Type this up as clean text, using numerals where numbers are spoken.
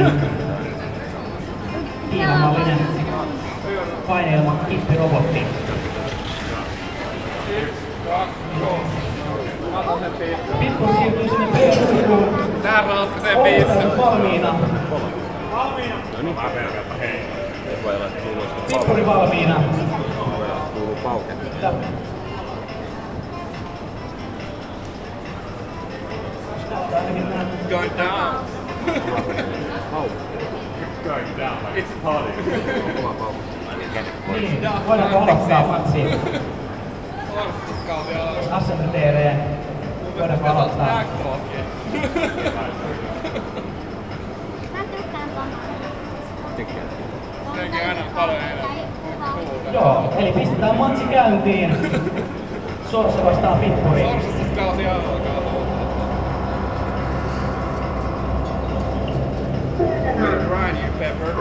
tämmönen Kiinamallinen paineilma kippirobotti. Pippuri siirtyy sinne P-ruuduun. Tää ratkaisee biissä. Valmiina. Pippuri valmiina. Kuuluu pauke. Going down. Going down. It's a party. Oma pauke. Niin, voidaanko aloittaa matsia? Assenteereen. Voidaanko aloittaa? Mä tykkään tomaattisesta. Tekee aina paljon enemmän. Joo, eli pistetään matsi käyntiin. Sorsa vastaa Pippuri. Sorsastuskausi alkaa. Grind you, Pepper.